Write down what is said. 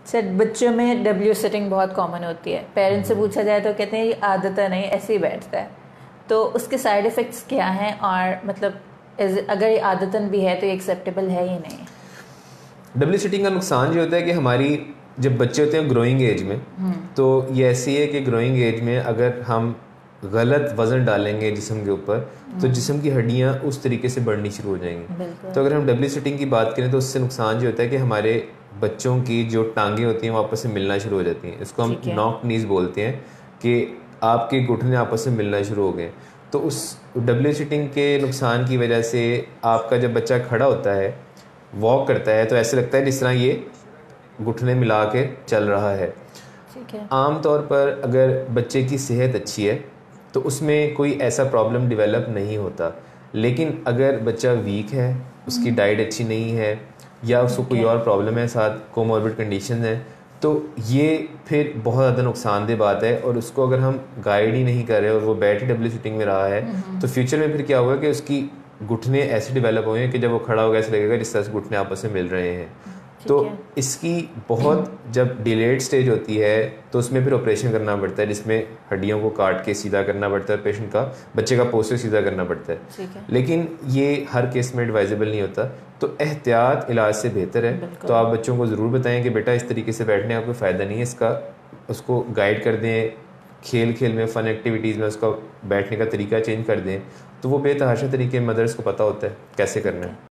Sir बच्चों में W sitting बहुत कॉमन होती है, पेरेंट्स से पूछा जाए तो कहते हैं ये आदत नहीं, ऐसे ही बैठता है। तो उसके साइड इफ़ेक्ट्स क्या हैं, और मतलब अगर ये आदतन भी है तो ये एक्सेप्टेबल है ही नहीं? डब्ल्यू सिटिंग का नुकसान ये होता है कि हमारी जब बच्चे होते हैं ग्रोइंग एज में, तो ये ऐसी है कि ग्रोइंग एज में अगर हम गलत वज़न डालेंगे जिस्म के ऊपर, तो जिस्म की हड्डियाँ उस तरीके से बढ़नी शुरू हो जाएंगी। तो अगर हम डब्ल्यू सिटिंग की बात करें तो उससे नुकसान ये होता है कि हमारे बच्चों की जो टांगें होती हैं वो आपस में मिलना शुरू हो जाती हैं। इसको हम नॉक नीज बोलते हैं कि आपके घुटने आपस में मिलना शुरू हो गए। तो उस डब्ल्यू सिटिंग के नुकसान की वजह से आपका जब बच्चा खड़ा होता है, वॉक करता है, तो ऐसे लगता है जिस तरह ये घुटने मिला के चल रहा है। आम तौर पर अगर बच्चे की सेहत अच्छी है तो उसमें कोई ऐसा प्रॉब्लम डेवलप नहीं होता, लेकिन अगर बच्चा वीक है, उसकी डाइट अच्छी नहीं है, या उसको कोई और प्रॉब्लम है, साथ कोमॉर्बिड कंडीशन है, तो ये फिर बहुत ज़्यादा नुकसानदेह बात है। और उसको अगर हम गाइड ही नहीं कर रहे और वो बैठ ही डब्ल्यू सिटिंग में रहा है, तो फ्यूचर में फिर क्या होगा कि उसकी घुटने ऐसे डेवलप होंगे कि जब वो खड़ा होगा ऐसा लगेगा जिस तरह से घुटने आपस में मिल रहे हैं। तो इसकी बहुत जब डिलेड स्टेज होती है तो उसमें फिर ऑपरेशन करना पड़ता है, जिसमें हड्डियों को काट के सीधा करना पड़ता है, पेशेंट का बच्चे का पोस्चर सीधा करना पड़ता है। लेकिन ये हर केस में एडवाइजेबल नहीं होता, तो एहतियात इलाज से बेहतर है। तो आप बच्चों को ज़रूर बताएं कि बेटा इस तरीके से बैठने का कोई फ़ायदा नहीं है, इसका उसको गाइड कर दें, खेल खेल में, फ़न एक्टिविटीज़ में उसका बैठने का तरीका चेंज कर दें, तो वो बेतहाशा तरीके मदर्स को पता होता है कैसे करना है।